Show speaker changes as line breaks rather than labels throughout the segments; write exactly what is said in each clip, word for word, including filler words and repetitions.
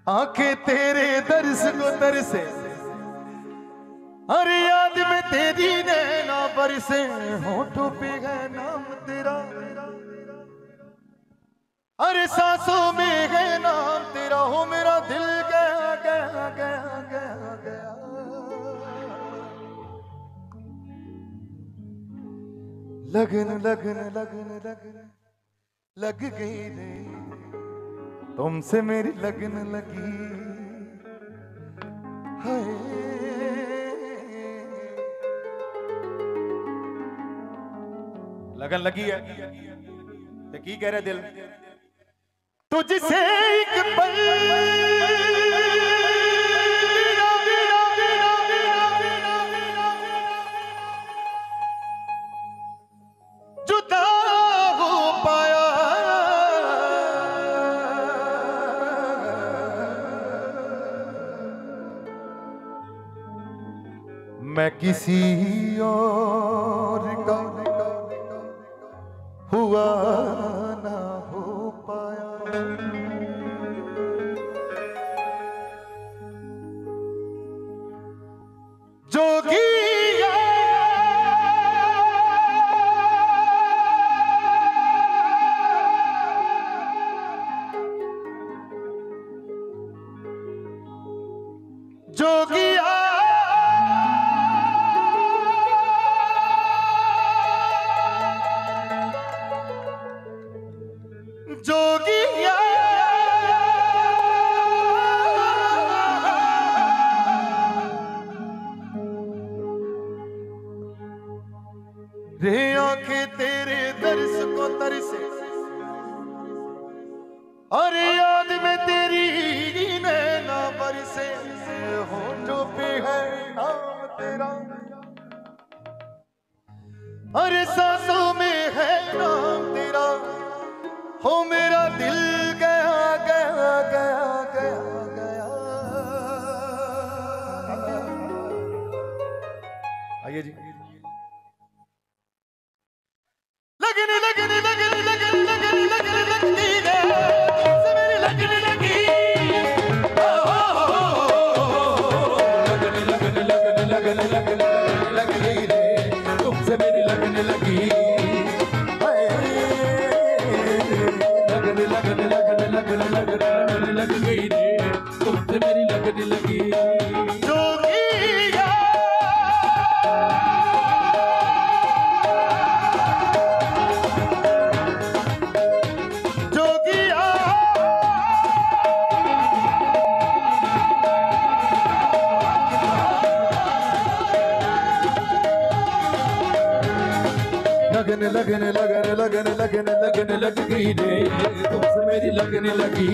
आंखें तेरे दर्श को तरसे, हर याद में तेरी नैना बरसे, होठों पे है नाम तेरा, हर सांसों में है नाम तेरा। हो मेरा दिल गया गया गया गया गया, लगन लगन लगन लगन लग गई रे, तुमसे मेरी लगन लगी। हाय लगन लगी है तो की कह रहे दिल, तुझसे एक पल जुदा हो पाया, मैं किसी और का हुआ ना हो पाया। जोगिया जोगिया जोगिया रे आंखें तेरे दर्श को तरसे, और याद में तेरी नैना बरसे, होठों पे है नाम तेरा, और सांसों में है नाम तेरा। हो मेरा दिल गया गया गया गया गया। आइए जी। लगन लगन लगन लगन लगन लगन लगती है, तुमसे मेरी लगन लगी। लगन लगन लगन लगन लगन लग गई रे, तुमसे मेरी लगन लगी। लगन लगन लगन लगन लगन लग गई रे, तुमसे मेरी लगन लगी। जोगिया जोगिया लगन लगन लगन लगन लगन लगन लग गई रे, तुमसे मेरी लगन लगी।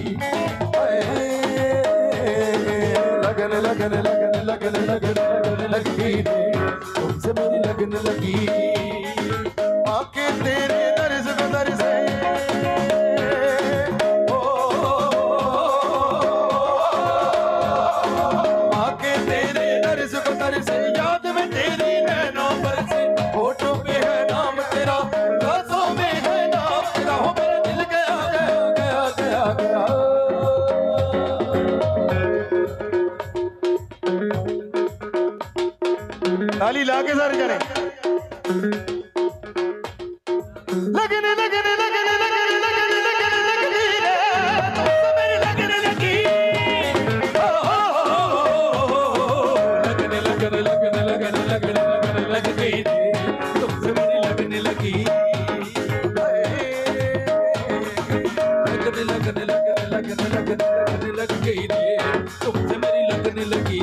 लगन लगन लगन लगन लगन लगन लग गई रे, तुमसे मेरी लगन लगी। आके तेरे दर्श को दर्शे, आके तेरे दर्श को दर्शे, याद में तेरी नैना बरसे, होठों पे है नाम तेरा, सांसों में है नाम तेरा। हो मेरा दिल गया गया गया गया गया। ताली लाके सारे जने। लगन लगन लगन लगन लगन लगन लगी रे, तुमसे मेरी लगन लगी। लगन लगन लगन लगन लगन लगन लग गई रे, तुमसे मेरी लगन लगी। लगन लगन लगन लगन लगन लगन लग गई रे, तुमसे मेरी लगन लगी।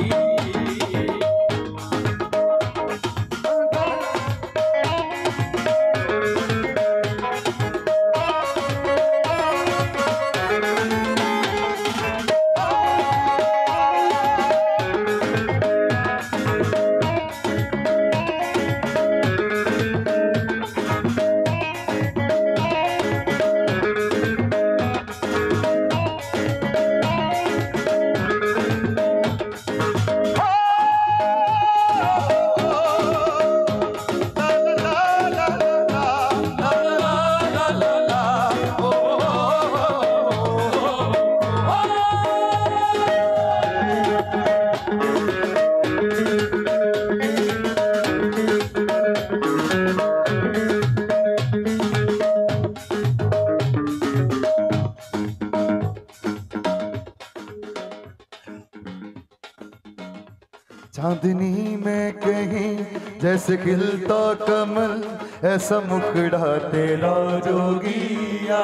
चांदनी में कहीं जैसे खिलता कमल, ऐसा मुखड़ा तेरा जोगिया।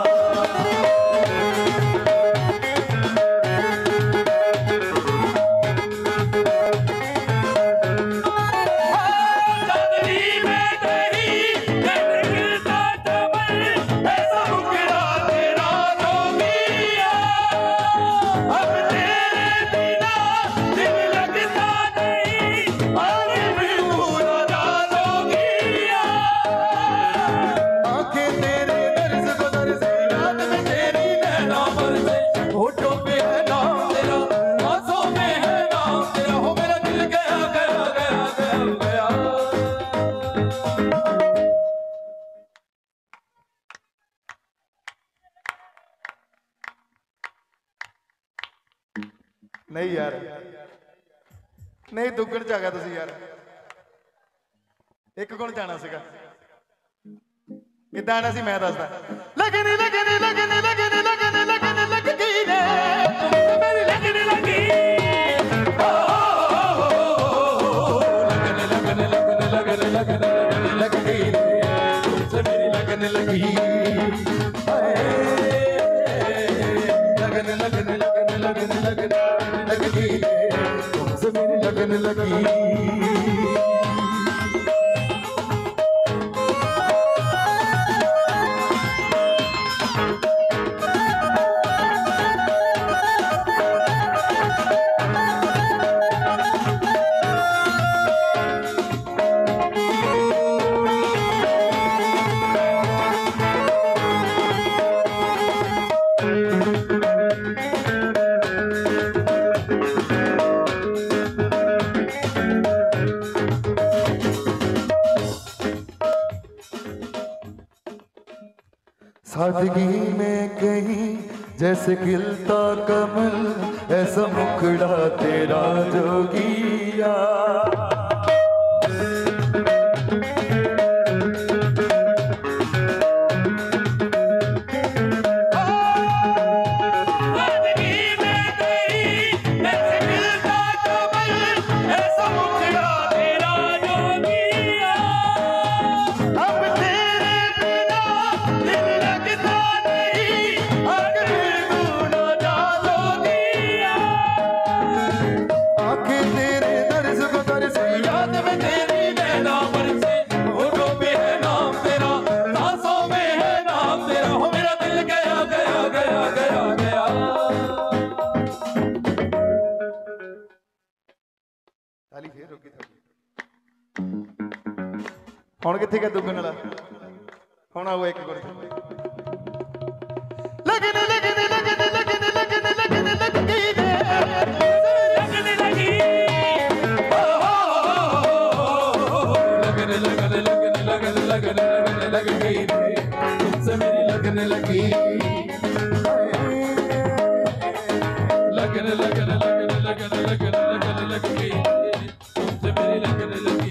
नहीं यार, नहीं दुगण च आ गया तुसी यार, एक गुण जाना सीगा। किदां आना सी मैं दसदा। लगन लगन लगन लगन लगन लगन लग गई रे मेरी लगन लगी, लगन लगन लगन लगन लगन लग गई रे तुमसे मेरी लगन लगी। लगन लगन लगन लगन लगन लग गई रे तुमसे मेरी लगन लगी। सादगी में कहीं जैसे खिलता कमल, ऐसा मुखड़ा तेरा जोगिया। ਹੁਣ ਕਿੱਥੇ ਗਿਆ ਦੁੱਗਣ ਵਾਲਾ, ਹੁਣ ਆਓ ਇੱਕ ਗੁਣ। लगन लगन लगन लगन लगन लगन लग गई रे लगन लगी, लगन लगन लगन लगन लगन लगन लग गई रे तुमसे मेरी लगन लगी। लगन लगन लगन लगन लगन लगन लग गई रे तुमसे मेरी लगन लगी।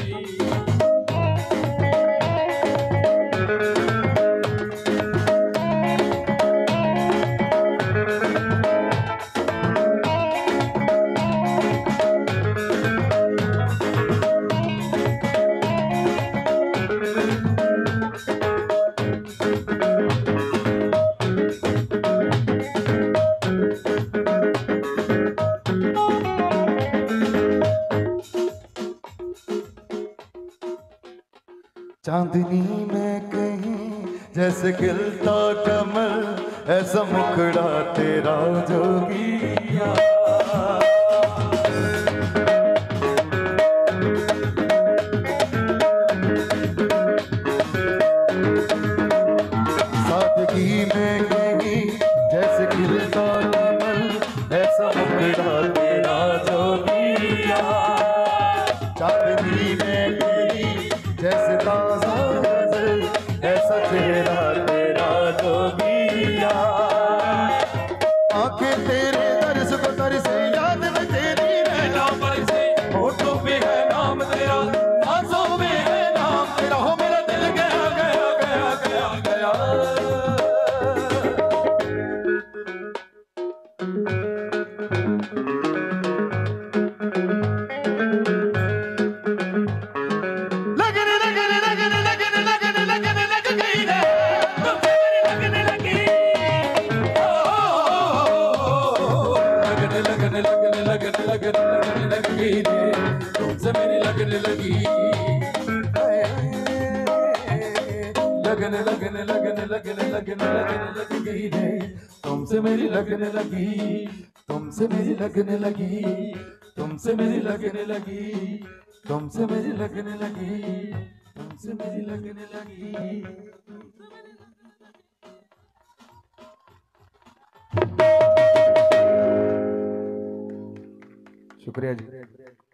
चांदनी में कहीं जैसे खिलता कमल, ऐसा मुखड़ा तेरा जोगिया। सादगी में कहीं जैसे खिलता कमल, ऐसा मुखड़ा तेरा जोगिया। चांदनी में कहीं जैसे ताज़ा गज़ल, ऐसा चेहरा तेरा जोगिया। आंखें तेरे दर्श को तरसे, याद में तेरी रहना बरसे, होठों पे है नाम तेरा, सांसों में है नाम तेरा। हो मेरा दिल गया गया गया गया गया। लगन लगन लगी रे, तुमसे मेरी लगन लगी। लगन लगन लगन लगन लगन लगन लगी रे, तुमसे मेरी लगन लगी, तुमसे मेरी लगन लगी, तुमसे मेरी लगन लगी, तुमसे मेरी लगन लगी, तुमसे मेरी लगन लगी। शुक्रिया जी।